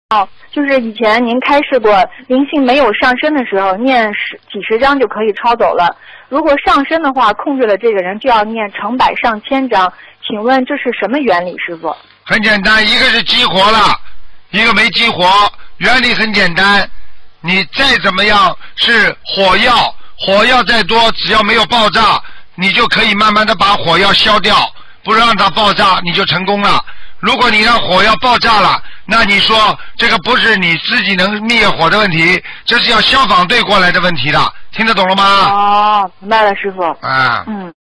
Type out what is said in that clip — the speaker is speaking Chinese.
哦，就是以前您开示过，灵性没有上身的时候，念几十章就可以抄走了。如果上身的话，控制了这个人就要念成百上千章。请问这是什么原理，师傅？ 很简单，一个是激活了，一个没激活。原理很简单，你再怎么样是火药，火药再多，只要没有爆炸，你就可以慢慢的把火药消掉，不让它爆炸，你就成功了。如果你让火药爆炸了，那你说这个不是你自己能灭火的问题，这是要消防队过来的问题的，听得懂了吗？ 哦，明白了，师傅。 啊。 嗯。